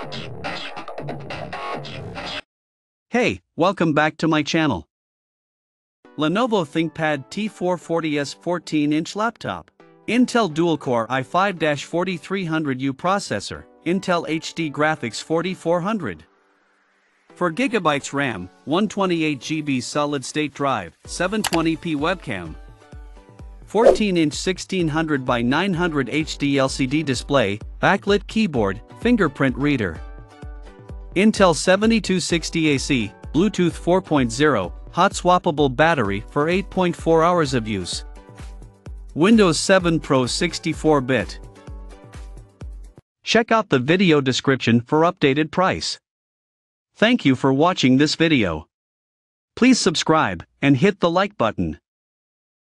Hey, welcome back to my channel. Lenovo ThinkPad T440s 14-inch laptop. Intel dual-core i5-4300U processor, Intel HD graphics 4400. 4GB RAM, 128GB solid-state drive, 720p webcam. 14-inch 1600 by 900 HD LCD display, backlit keyboard, fingerprint reader. Intel 7260AC, Bluetooth 4.0, hot swappable battery for 8.4 hours of use. Windows 7 Pro 64-bit. Check out the video description for updated price. Thank you for watching this video. Please subscribe and hit the like button.